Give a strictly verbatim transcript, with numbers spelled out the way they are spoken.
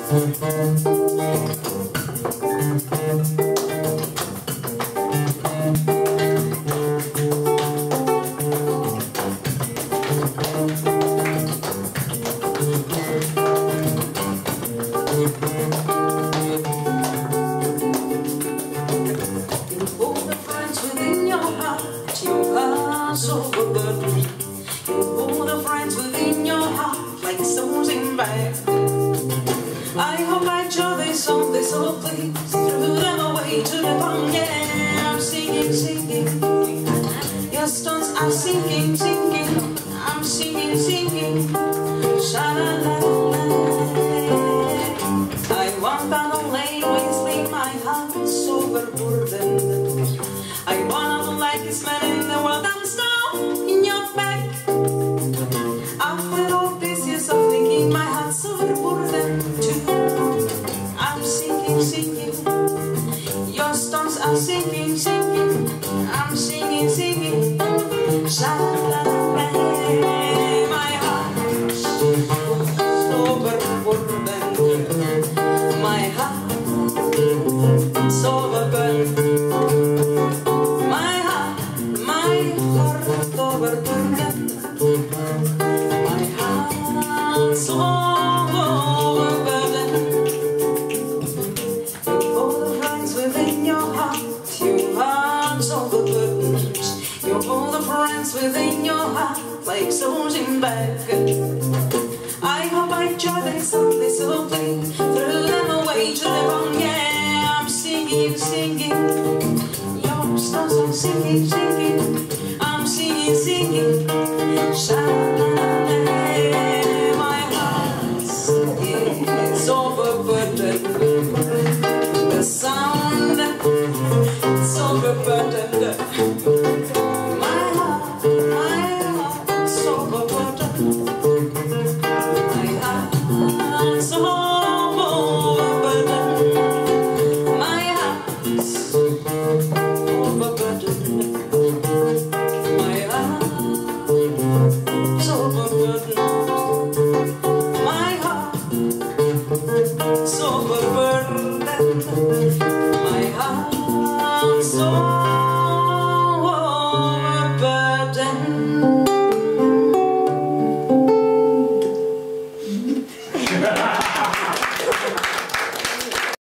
Overburdened. You hold the friends within your heart like stones in bag. I hope I draw this song, this old place, threw them away to the pond. Yeah, I'm singing, singing. Your stones are sinking, sinking. I'm singing, singing. Sha-la-la-la-la. I want that old lane, wasting my heart's overburdened. I wanna look like this man in the world. I'm stone in your back. After all these years of thinking, my heart's overburdened too. I'm sinking, sinking. Your stones are sinking, sinking. I'm singing, singing. Sha-la-la-la. My heart's overburdened. My heart's overburdened. Overburdened. My heart's overburdened. You hold the friends within your heart. Your heart's overburdened. You hold the friends within your heart like souls in bag. I hope I enjoy this song, this little thing. Threw them away to the bone. Yeah, I'm singing, singing. Your stars are singing, singing. Singing, singing, sha-la-la-la. My heart's is overburdened. The sound is overburdened. My heart, my heart's overburdened.